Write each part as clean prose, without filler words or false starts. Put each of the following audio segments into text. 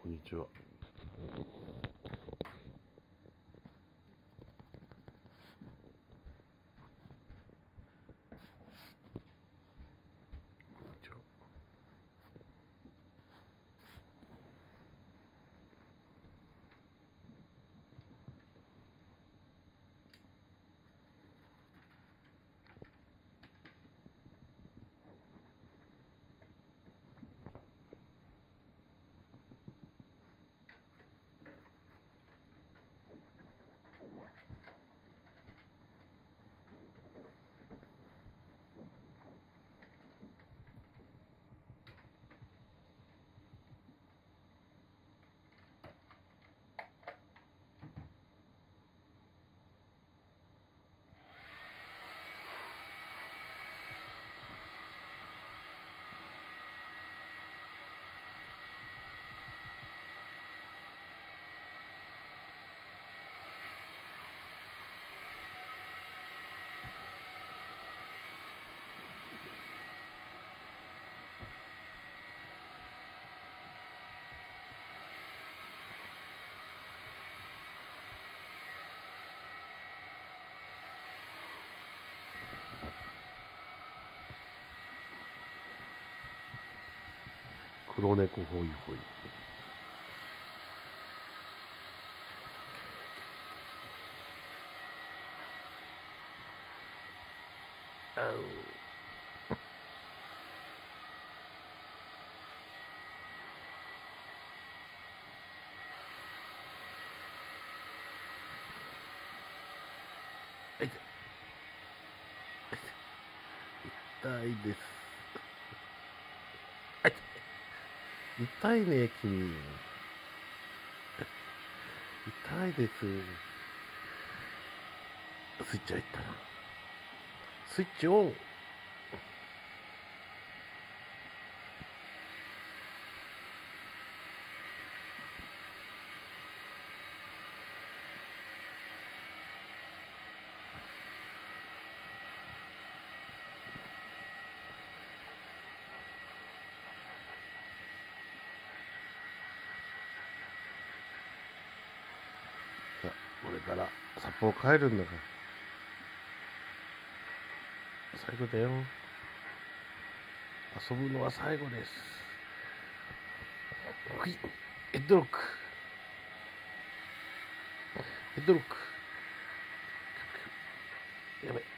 こんにちは。黒猫ホイホイ。あう。痛いです。痛いね、君。痛いです。スイッチ入ったな。スイッチオン。さあ、これから札幌帰るんだから。最後だよ。遊ぶのは最後です。はい、ヘッドロック。ヘッドロック。やばい。い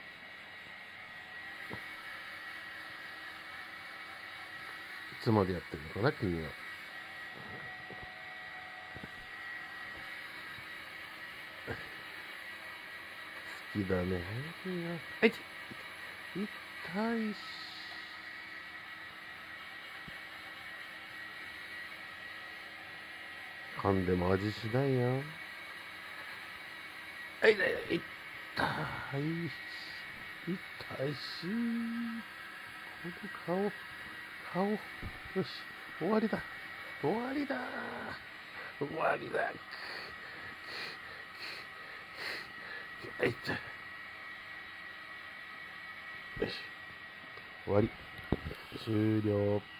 つまでやってるのかな、君は。好きだね。はい。痛いし。噛んでも味しないよ。はい、痛い。痛いし。この顔。よし、終わりだ。終わりだ。はい、よし。終わり。終了。